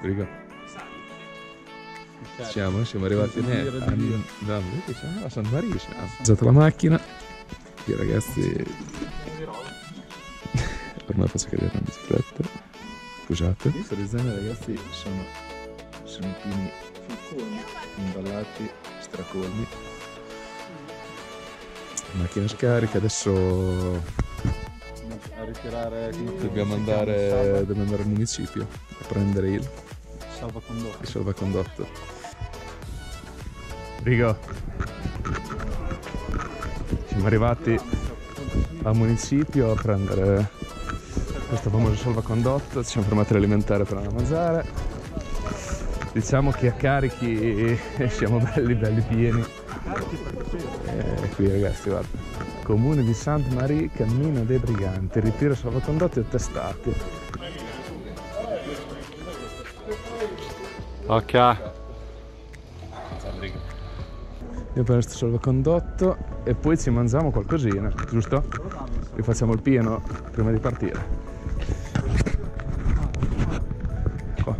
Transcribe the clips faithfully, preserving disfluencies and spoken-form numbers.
Riga. Siamo, siamo arrivati a, a, a San Marino. Ho usato la macchina. Qui ragazzi, ormai posso cadere la bicicletta. Scusate. I sorizzani ragazzi sono, sono pieni, imballati, stracolmi. Macchina scarica, adesso a ritirare dobbiamo andare, dobbiamo andare al municipio a prendere il salvacondotto. Il salvacondotto. Rigo, siamo arrivati al municipio a prendere questo famoso salvacondotto. Ci siamo fermati all'alimentare per andare a mangiare. Diciamo che a carichi siamo belli belli pieni. E qui ragazzi guarda, comune di Sainte Marie, cammino dei briganti, ritiro salvacondotti e testati. Ok. Io prendo questo salvacondotto e poi ci mangiamo qualcosina, giusto? Rifacciamo il pieno prima di partire. Qua.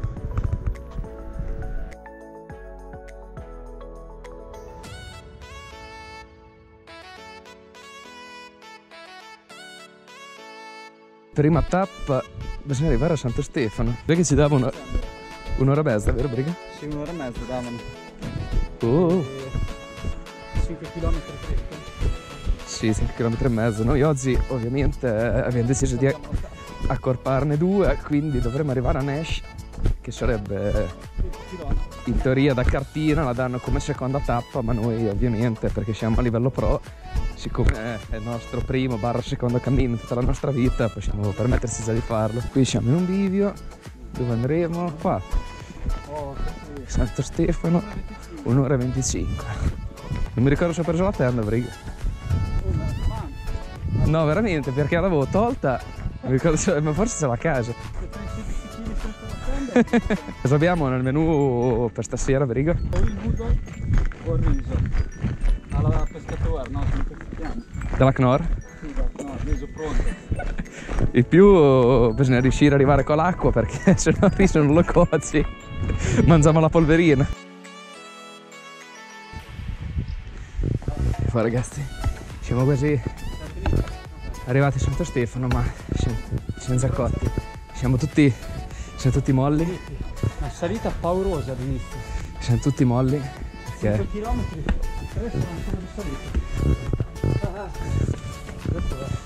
Prima tappa bisogna arrivare a Santo Stefano. Perché ci dava una, un'ora e mezza, vero Briga? Sì, un'ora e mezza davano. Oh. cinque chilometri circa. Sì, cinque chilometri e mezzo. Noi oggi ovviamente abbiamo deciso di accorparne due, quindi dovremmo arrivare a Nesh, che sarebbe in teoria da cartina, la danno come seconda tappa, ma noi ovviamente, perché siamo a livello pro, siccome è il nostro primo barra secondo cammino in tutta la nostra vita, possiamo permettersi già di farlo. Qui siamo in un bivio, dove andremo? Qua, Santo Stefano, un'ora e venticinque. Non mi ricordo se ho preso la tenda, Briga. No, veramente, perché l'avevo tolta, mi ricordo se, ma forse c'è la casa. Cosa abbiamo nel menù per stasera, Briga? O il budol o il riso. Alla pescatore, no? Come si chiama? Della Knorr? Sì, no, riso pronto. Il più bisogna riuscire ad arrivare con l'acqua, perché se no il riso non lo cuoci. Mangiamo la polverina. E poi ragazzi, siamo quasi arrivati a Santo Stefano, ma senza cotti. Siamo tutti, siamo tutti molli. Una salita paurosa all'inizio. Siamo tutti molli. Perché... cinque chilometri, tre sono ancora di salita. Ah, adesso va.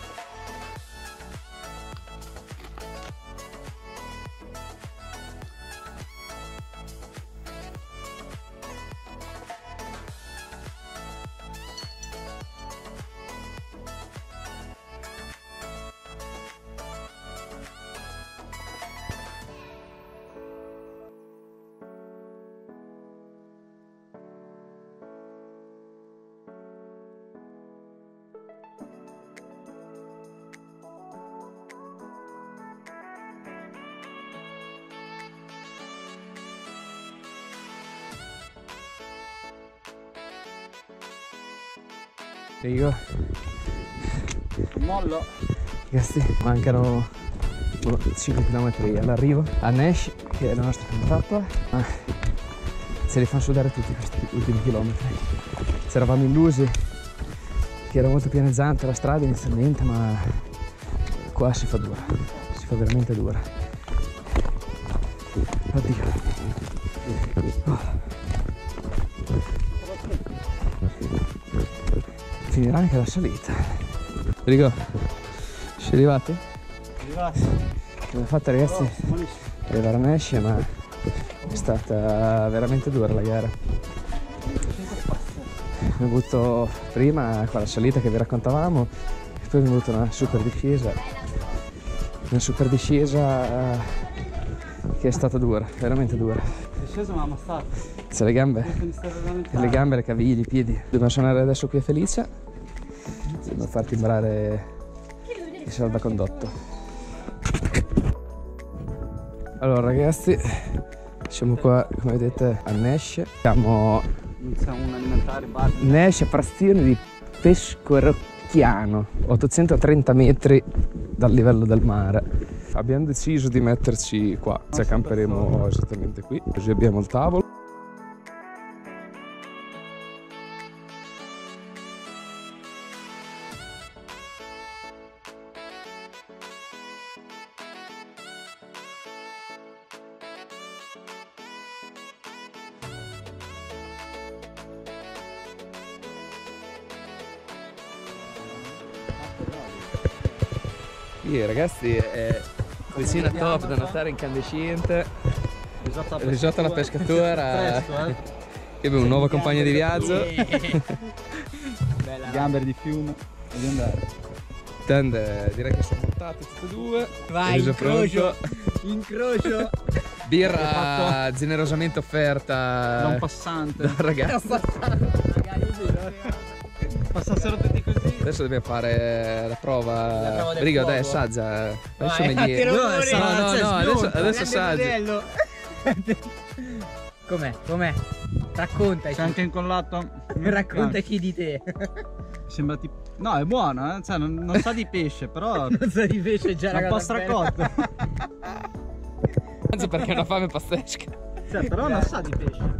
Io Mollo. ragazzi, mancano cinque chilometri all'arrivo a Nesh, che è la nostra prima tappa, ma se li fanno sudare tutti questi ultimi chilometri. Ci eravamo illusi che era molto pianeggiante la strada inizialmente, ma qua si fa dura, si fa veramente dura. Oddio. Oh. Finirà anche la salita. Rigo, siete arrivati? Arrivati. Come fatta ragazzi? Arrivare a Nesh, ma è stata veramente dura la gara. Abbiamo avuto prima quella salita che vi raccontavamo, e poi abbiamo avuto una super discesa. Una super discesa che è stata dura, veramente dura. Discesa mi ha ammazzato. C'è le gambe, le gambe, le caviglie, i piedi. Dobbiamo suonare adesso qui a Felicia. Dobbiamo far timbrare il salvacondotto. Allora ragazzi, siamo qua come vedete a Nesh. Siamo Siamo un alimentare bar. Nesh, frazione di Pescorocchiano, ottocentotrenta metri dal livello del mare. abbiamo deciso di metterci qua, ci accamperemo esattamente qui, così abbiamo il tavolo. Sì, ragazzi, è cucina top da notare, incandescente, risotto alla pescatura. Io abbiamo un nuovo compagno di viaggio. Gamberi di fiume, voglio andare. Tende, direi che sono montati tutti e due. Vai, incrocio, incrocio. Birra generosamente offerta Da un passante. da un ragazzo. Passassero tutti così. Adesso dobbiamo fare la prova. La prova del Brigo, dai, fuoco. assaggia. Fai Vai, sommelier. fatti No, rumore. no, no, Cioè, no, adesso, smonta. adesso assaggia. Modello. Com'è? Com'è? Raccontaci. C'è anche incollato. Raccontaci di te. Sembra tipo. No, è buono, eh? Cioè, non, non sa di pesce, però. Non so di pesce già È un po' ragazzi. stracotto. Anzi, perché è una fame pazzesca. Cioè, però non sa di pesce.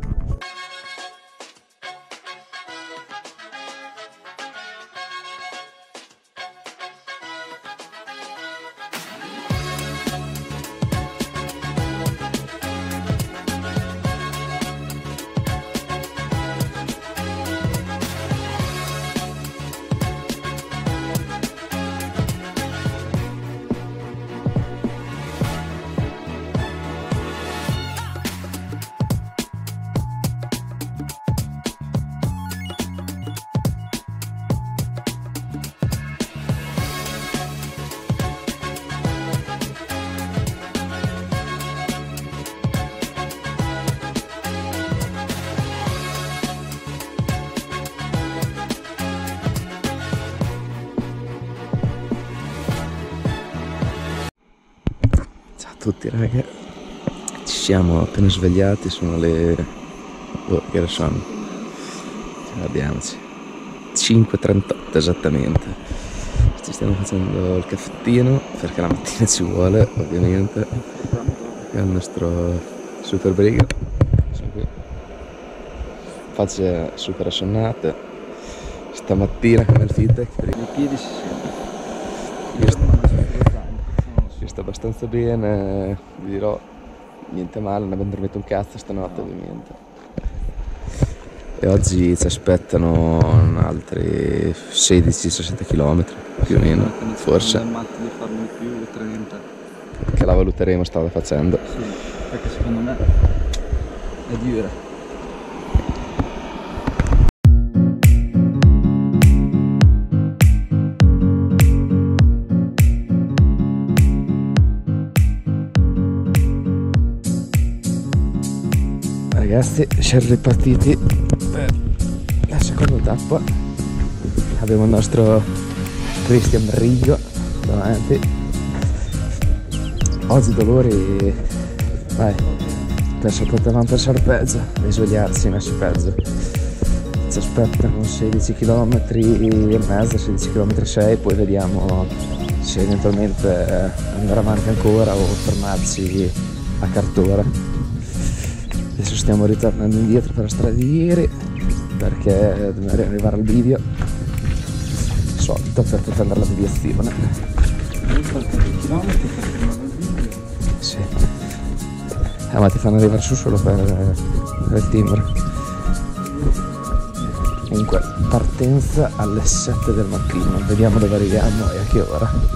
Ciao a tutti raga, ci siamo appena svegliati, sono le... oh, che ore sono? Guardiamoci, cinque e trentotto esattamente. Ci stiamo facendo il caffettino perché la mattina ci vuole ovviamente. È il nostro super brigo, sono qui. Facce super assonnate stamattina come il feedback. I piedi si sentono. Io sto, io sto abbastanza bene, vi dirò, niente male, non abbiamo dormito un cazzo stanotte ovviamente. E oggi ci aspettano altri sedici sessanta chilometri più o meno, forse, matti di farne di più, trenta. che la valuteremo strada facendo. Sì, perché secondo me è dura. Ragazzi, siamo ripartiti per la seconda tappa. Abbiamo il nostro Christian Brigo davanti. Oggi dolori, vai, penso potevamo pensare peggio, risvegliarsi messi peggio. Ci aspettano sedici chilometri e mezzo, sedici chilometri e sei, poi vediamo se eventualmente andare avanti ancora o fermarci a Cartora. Adesso stiamo ritornando indietro per la strada di ieri perché dobbiamo arrivare al bivio solito per poter andare alla deviazione. Sì. Eh, ma ti fanno arrivare su solo per, per il timbro. Comunque partenza alle sette del mattino, vediamo dove arriviamo e a che ora.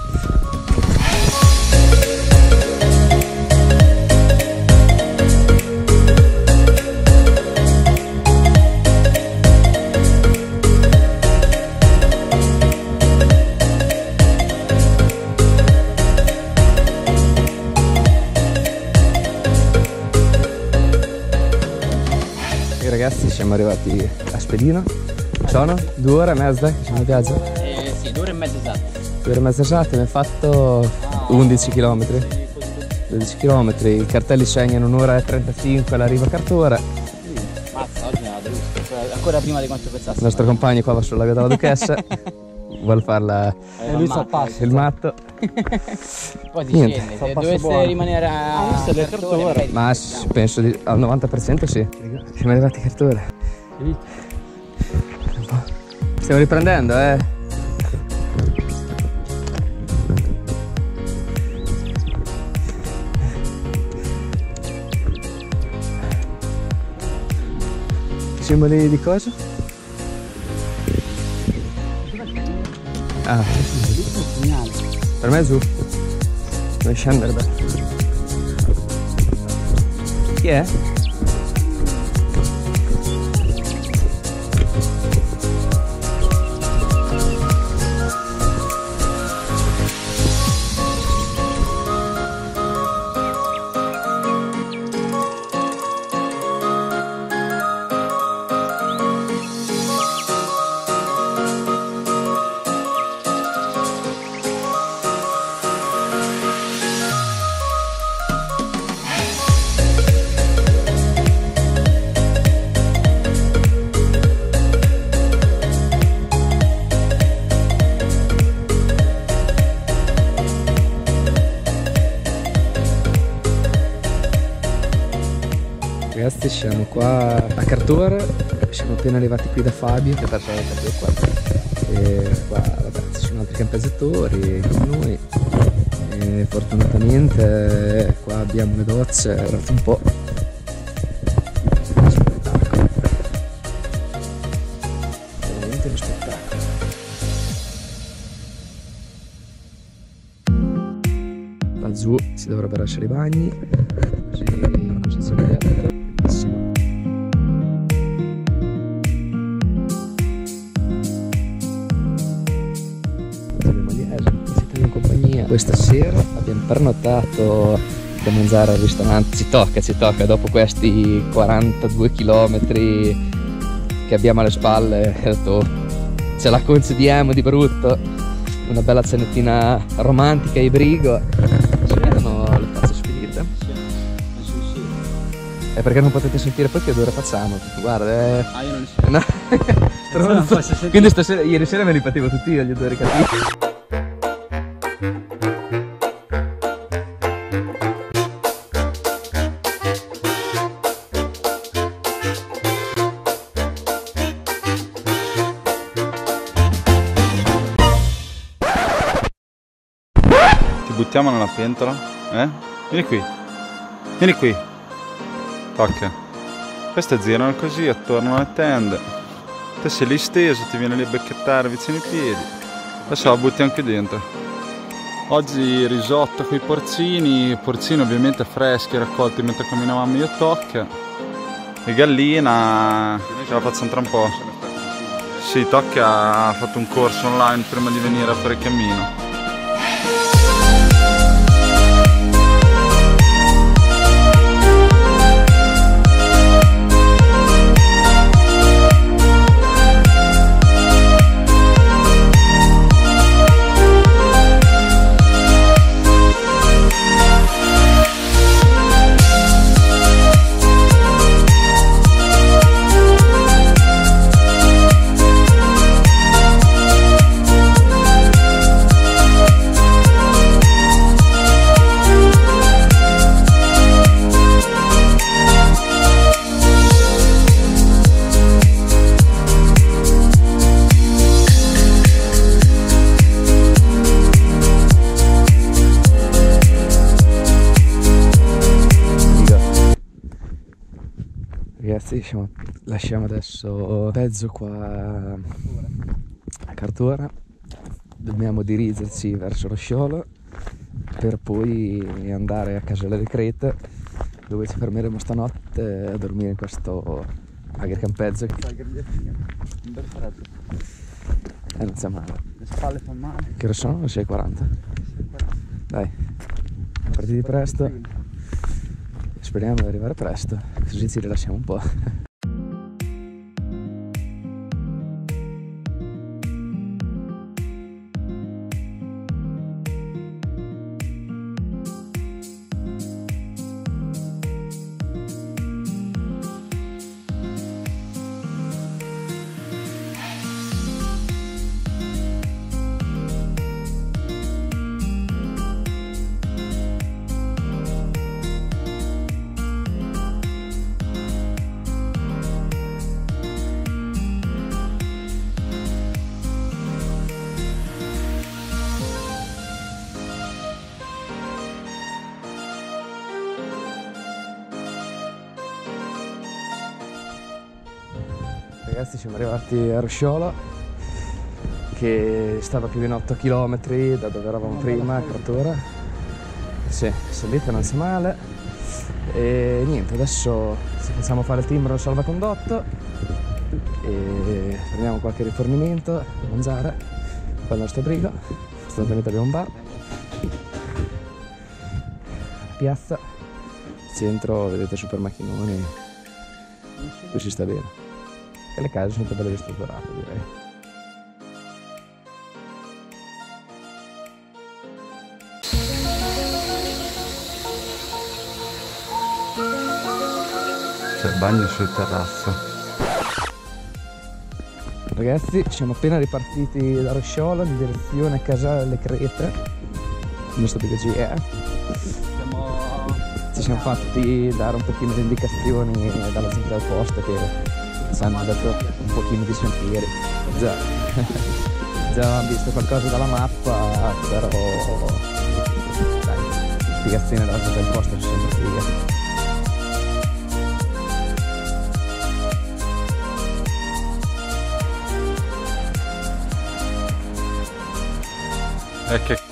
Ragazzi, siamo arrivati a Spedino. Sono due ore e mezza che siamo in viaggio. Eh sì, due ore e mezza esatte. Due ore e mezza esatte, abbiamo fatto undici chilometri. dodici chilometri, i cartelli segnano un'ora e trentacinque all'arrivo a Cartora. Mazza, oggi ne vado giusto, cioè, ancora prima di quanto pensassi. Il nostro compagno qua va sulla via della Duchessa, vuole farla Eh, lui sta a passo. il matto. Poi si Niente. scende, Fa se passo dovesse buono. rimanere a Ah, visto le Cartone, cartone? magari- Ma s- penso di, al novanta per cento sì. Siamo arrivati a Cartore. Un po'. Stiamo riprendendo, eh. Simboli di cosa? Ah, Segnale. per me è giù. Dove scendere beh. Chi è? Ragazzi, siamo qua a Cartore, siamo appena arrivati qui da Fabio che per sapere qua. E qua vabbè, ci sono altri campeggiatori come noi. E fortunatamente qua abbiamo le docce, è durato un po'. Spettacolo. Veramente uno spettacolo. Laggiù si dovrebbero essere i bagni, così, così si vede. Bellissimo. Abbiamo Liege, siete in compagnia. Questa sera abbiamo pernottato da mangiare al ristorante. Ci tocca, ci tocca, dopo questi quarantadue chilometri che abbiamo alle spalle, ho detto, ce la concediamo di brutto. Una bella cenettina romantica e brigo. Si vedono le facce sfinite? È perché non potete sentire poi che odore facciamo. Guarda, è... Ah, io non so. no. non posso sentire. Quindi stasera, ieri sera me li facevo tutti io gli odori cattivi. Ti buttiamo nella pentola? Eh? Vieni qui. Vieni qui. Tocca. Queste girano così attorno alle tende. Te sei lì steso, ti viene lì a becchettare vicino ai piedi. Adesso la butti anche dentro. Oggi risotto con i porcini, porcini ovviamente freschi, raccolti mentre camminavamo io e Tocca. E gallina, ce la facciamo tra un po'. Sì, Tocca ha fatto un corso online prima di venire a fare il cammino. Ragazzi, siamo- lasciamo adesso mezzo qua a Cartora. Dobbiamo dirigerci verso lo Sciolo per poi andare a Casale del Creta, dove ci fermeremo stanotte a dormire in questo agricampeggio. Un bel freddo. Eh, non sia male. Le spalle fanno male. Che ore sono? Le sei e quaranta? Dai, partiti presto. Speriamo di arrivare presto, così ci rilassiamo un po'. Ragazzi, siamo arrivati a Rosciolo, che stava più o meno otto chilometri da dove eravamo prima, a Creatura. Sì, salita non sia male. E niente, adesso ci facciamo fare il timbro al salvacondotto e prendiamo qualche rifornimento da mangiare. Qua il nostro brigo, sostanzialmente abbiamo un bar. Piazza, centro, vedete super macchinoni, qui si sta bene. E le case sono tutte belle ristrutturate, direi. C'è il bagno sul terrazzo. Ragazzi, siamo appena ripartiti da Rosciolo in direzione Casale delle Crete, il nostro B G E. Ci siamo fatti dare un pochino di indicazioni dalla gente del posto che ci hanno dato un pochino di sentieri. Già, già abbiamo visto qualcosa dalla mappa, però dai, le spiegazioni dalla gente del posto sono sempre fighe. E che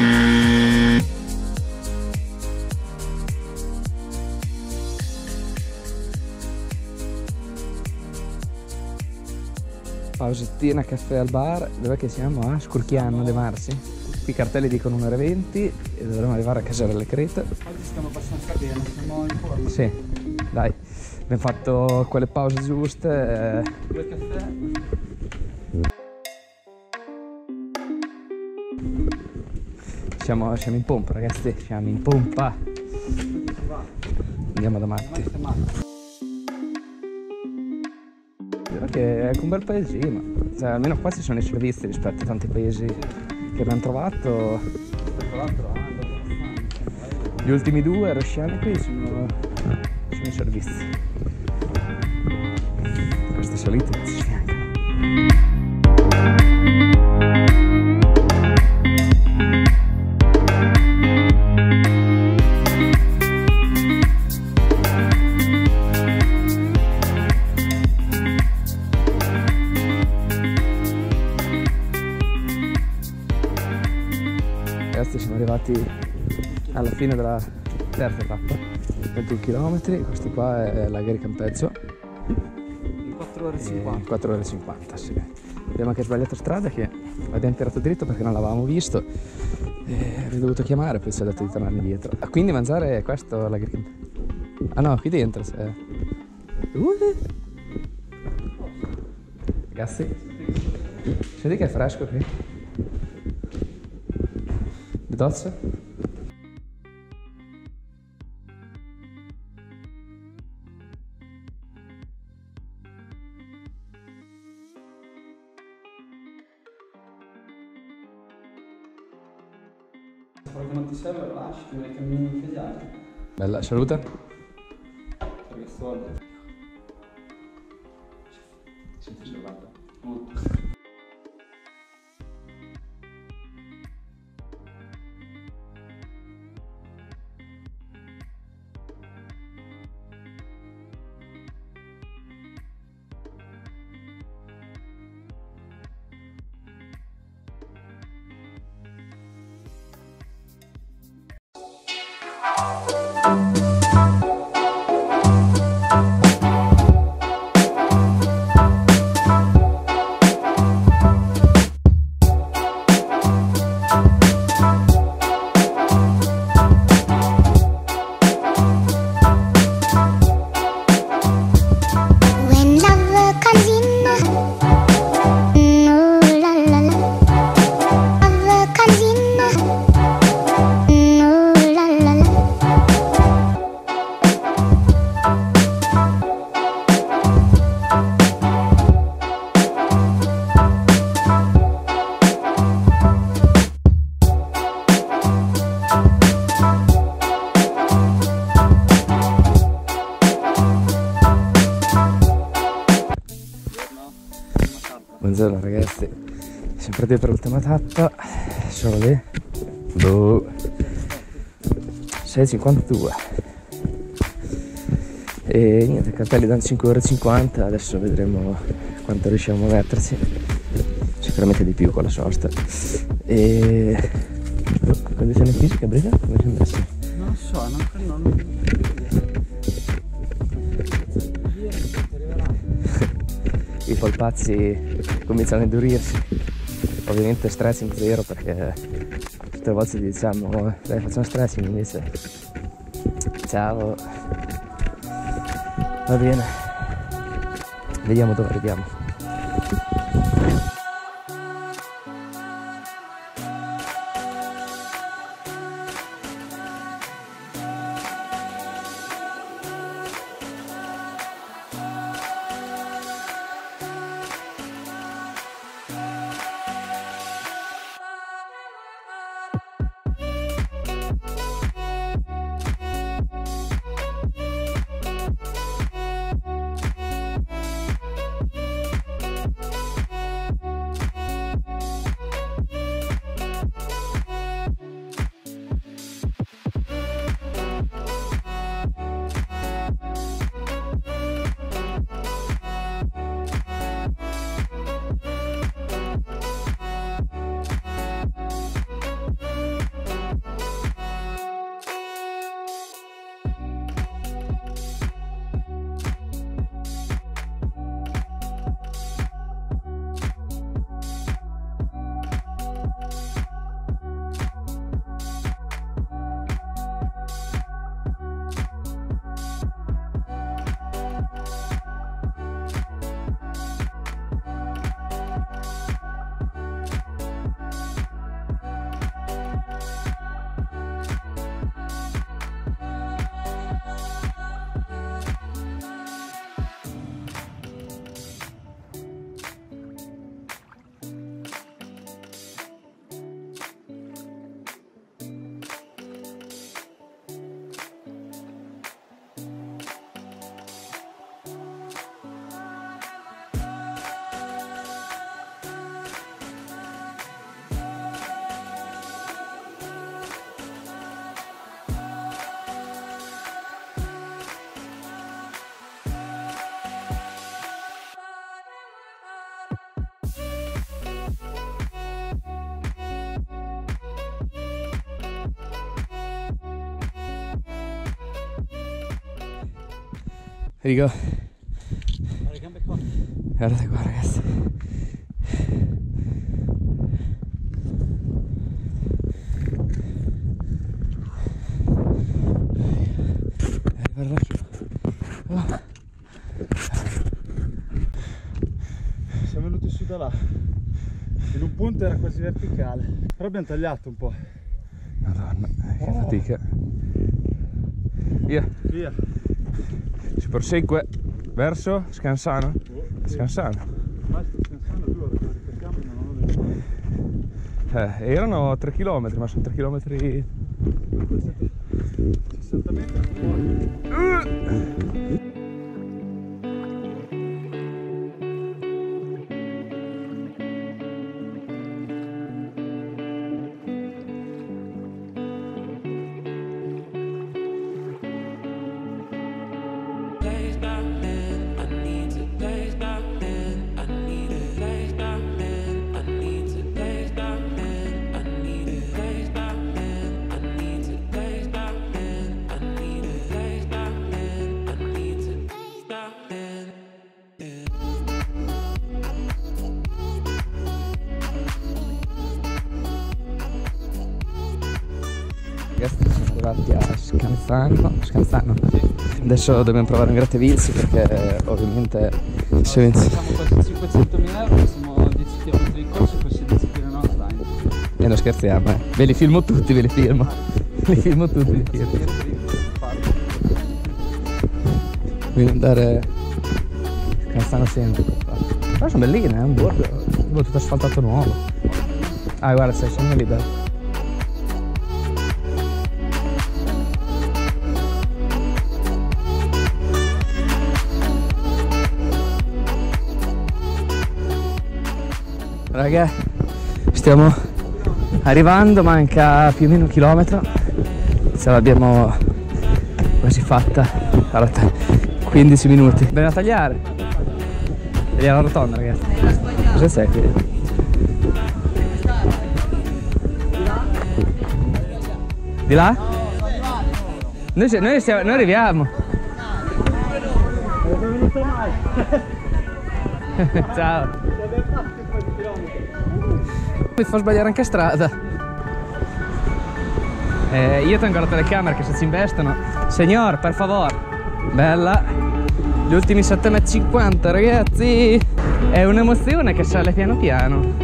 Pausettina, caffè al bar. Dov'è che siamo? A Scurchiano de Marsi. Qui i cartelli dicono un'ora e venti e dovremo arrivare a Casale delle Crete. Oggi stiamo abbastanza bene, siamo in forma. Sì, dai, abbiamo fatto quelle pause giuste. eh. Due caffè. Siamo, siamo in pompa, ragazzi, siamo in pompa. Andiamo da matti. Dirò che è un bel paesino, cioè, almeno qua ci sono i servizi rispetto a tanti paesi che abbiamo trovato. Tra l'altro Gli ultimi due rosciani qui sono, sono i servizi. Queste salite ci sfiancano. Ragazzi, siamo arrivati alla fine della terza tappa, ventuno chilometri, questo qua è Laghi Campeggio. in quattro ore e cinquanta. quattro ore e cinquanta, sì. Abbiamo anche sbagliato strada, che abbiamo tirato dritto perché non l'avevamo visto e avrei dovuto chiamare, poi ci ha detto di tornare indietro. Ah, quindi mangiare è questo Laghi Campeggio? Ah no, qui dentro c'è. Uh. Ragazzi, senti che è fresco qui? Le docce? Perché non ti serve lo lasci, ti vai cammini incagliati. Bella, salute. Perché soldi. Senti, guarda. Molto. Buongiorno ragazzi, siamo partiti per l'ultima tappa, sono lì, boh, sei e cinquantadue E niente, cartelli da cinque ore e cinquanta, adesso vedremo quanto riusciamo a metterci, sicuramente di più con la sosta. E condizione fisica, Briga, come si è messa? Non so, non non I polpazzi cominciano a indurirsi, ovviamente stretching zero perché tutte le volte diciamo dai facciamo stretching, invece ciao, va bene, vediamo dove arriviamo. Rigo, le gambe qua. guardate qua ragazzi. Arriva lassù. Oh. Siamo venuti su da là. In un punto era quasi verticale, però abbiamo tagliato un po'. Madonna, eh, che fatica. Via. Via. Si prosegue verso Scansano. Scansano. Ma sto Scansano due, lo ripetiamo, non ho detto. Eh, erano tre chilometri, ma sono tre chilometri. sessanta metri fuori. Siamo arrivati a Scansano, Scansano. Adesso dobbiamo provare un grattavilsi perché ovviamente se vinci... Facciamo quasi cinquecentomila euro, siamo dieci chilometri in corso, questi dieci chilometri online. E non scherziamo, eh. Ve li filmo tutti, ve li filmo. Li filmo tutti, li filmo. Quindi andare a Scansano sempre. Però sono belline, è un borgo, è tutto asfaltato nuovo. Ah guarda, sei sono libero. Raga, stiamo arrivando, manca più o meno un chilometro, ce l'abbiamo quasi fatta. Allora, quindici minuti. Bene a tagliare. Vedi la rotonda, ragazzi. Cosa sei qui? Di là? Noi, noi, stiamo, noi arriviamo. Ciao. Mi fa sbagliare anche strada. Eh, io tengo la telecamera che se ci investono. Signor, per favore. Bella. Gli ultimi sette e cinquanta, ragazzi. È un'emozione che sale piano piano.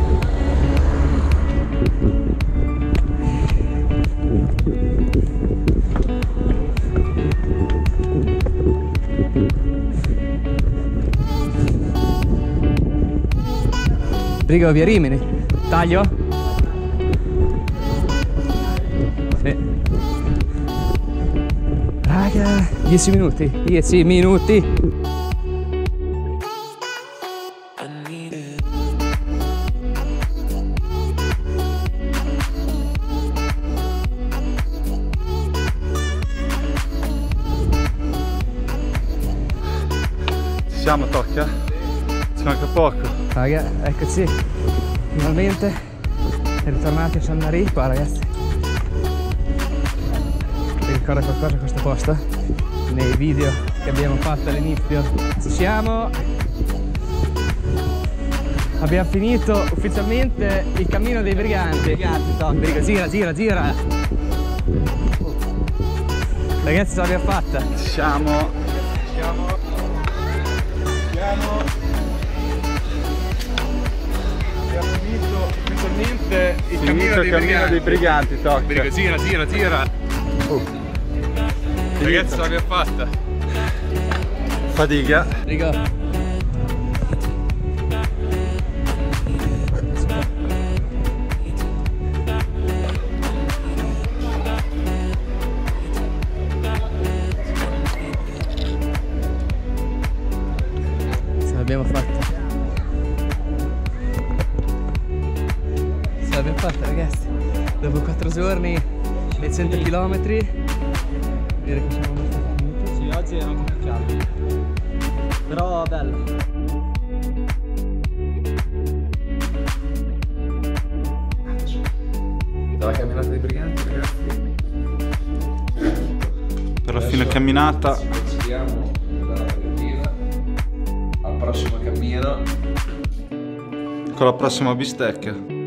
Brigo via Rimini. Taglio? Sì. Raga, dieci minuti. dieci minuti. Ci siamo, tocca? Ci manca poco. Raga, eccoci. Finalmente ritornati a San Marì qua, ragazzi. Vi ricorda qualcosa questo posto? Nei video che abbiamo fatto all'inizio. Ci siamo. Abbiamo finito ufficialmente il cammino dei briganti. Briganti, gira, gira, gira. Ragazzi, ce l'abbiamo fatta. Ci siamo. Siamo. Siamo. Abbiamo finito ufficialmente il Finito cammino, dei, il cammino briganti. dei briganti, tocca. Briga, gira, gira, gira. Uh. Ragazzi, ce l'abbiamo fatta. Fatica. Brigo. Ce l'abbiamo fatta. Ce l'abbiamo fatta, ragazzi. Dopo quattro giorni e cento chilometri. Direi che siamo abbastanza finiti. Sì, oggi era un po' più caldo. Però bello. Dalla camminata dei briganti, ragazzi. Per la fine camminata. Ci vediamo dalla Valentina al prossimo cammino Con la prossima bistecca.